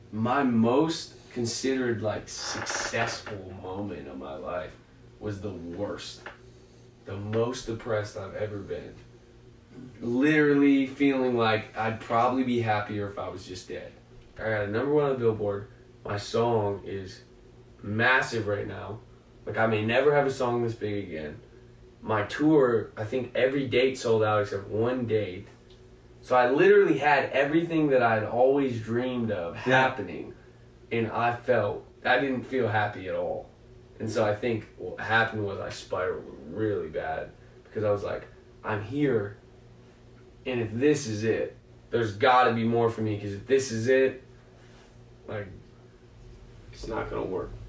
my most considered like successful moment of my life was the worst. The most depressed I've ever been. Literally feeling like I'd probably be happier if I was just dead. I got a #1 on the Billboard. My song is massive right now. Like, I may never have a song this big again. My tour, I think every date sold out except one date. So I literally had everything that I'd always dreamed of happening. And I didn't feel happy at all. And so I think what happened was I spiraled really bad. Because I was like, I'm here. And if this is it, there's gotta be more for me. Because if this is it, like, it's not gonna work.